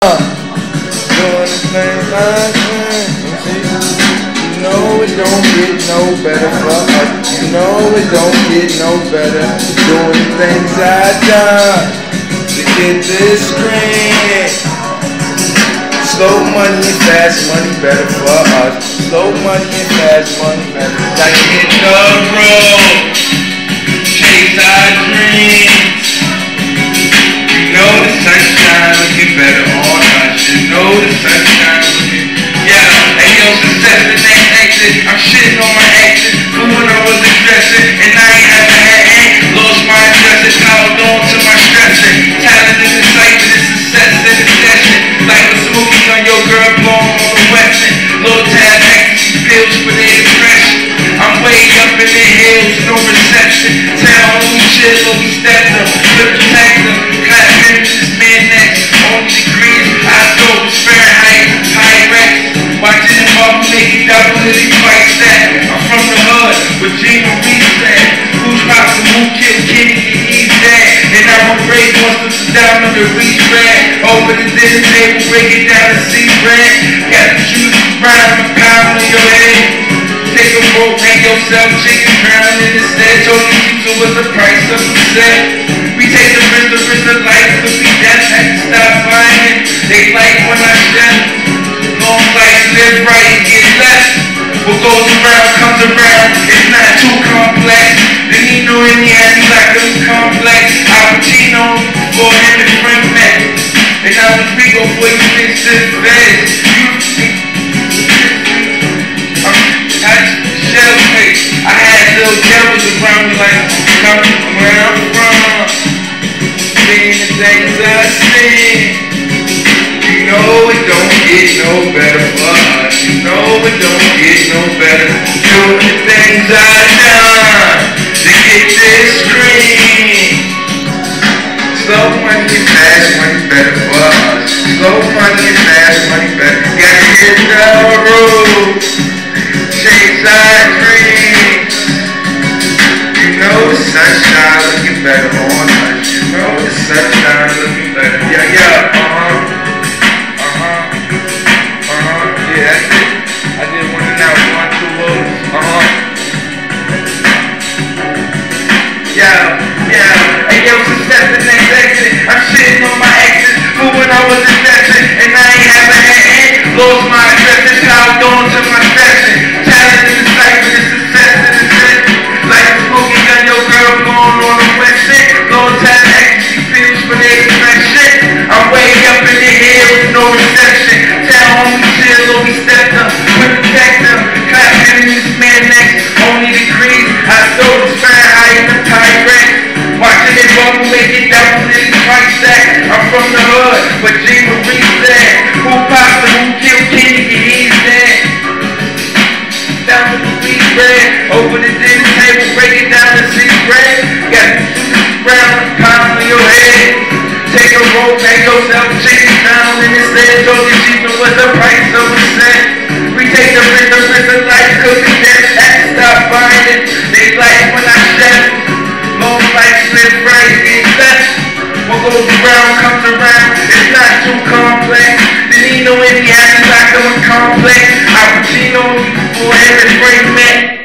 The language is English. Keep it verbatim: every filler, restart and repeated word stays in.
Doing the things I can. You know it don't get no better for us. You know it don't get no better. Doing the things I done to get this screen. Slow money and fast money better for us. Slow money and fast money better. Like hit the road, chase our dreams. You know the sunshine looking better on us. You know the sunshine looking. Yeah, and yo, success the next exit. I'm shitting on my exit for when I was addressing, and I ain't ever had ain't lost my address. Held on to my stressing. Talent in the sight, but it's success in the session. Like a smoking on your girl, blowing on the western. Little tab ecstasy pills for the impression. I'm way up in the hills, no reception. Tell homie chill, we stepped up, flip the protector. Clap finish this man next. Only degrees, I go it's Fahrenheit, high rex. Watching him up, make it double it, twice that. I'm from the hood, with Gina Reset. Who's poppin', who killed Kenny, and he's dead. And I'm afraid once to sit down on the reach red. Over the dinner table, break it down and see red. Got the juice around the pound on your head. Take a rope, hang yourself, chicken crown in the set. Told you so what's the price of the set? We take the risk, the risk of life, cause we death had to stop finding. They like when I step. Long life, live right, and get left. What goes around comes around, it's not too complex. The Nino in the end, like a complex. Al Pacino, for him and Frank met. And I was Rico, boy, you think shit feds. You shell face. I had little devils around me like, come where I'm from. Seeing the things I see. You know it don't get no better for us. You know it don't get no better. Doing the things I done to get this screen. Slow money and fast money better for us. Slow money and fast money better. Gotta hit the road, chase our dreams. You know the sunshine looking better on us. You know the sunshine looking better. Yeah, yeah, uh-huh. Yeah, yeah, and yo, success the next exit. I'm shitting on my exes for when I was investing, and I ain't ever had it. Lost my address, that's how I'm going to my session. Talent in the sight, but it's success in the set. Like a smoking gun, your girl going on the west shit. Long time ecstasy pills for the expression. I'm way up in the hills, no reception. Tell homie chill, we stepped up, with the protector. Clap in this man next, only degrees. I stole this Fahrenheit in the pirate. Watching it bubble, make it double in the price tag. I'm from the hood, but Gina Reset. Who popped the who killed Kenny, and he's dead. Down to the sweet bread, over the dinner table, break it down to see bread. Got the juice around the pound on your head. Take a rope, hang yourself, chicken down in his head. Told you Gina was the price of a set. We take the risk, the risk of life, cause we death had to stop finding. They like when I step. Long life, live right, get left. What goes around comes around, it's not too complex. The Nino in the end, like a complex. Al Pacino, for him and Frank met.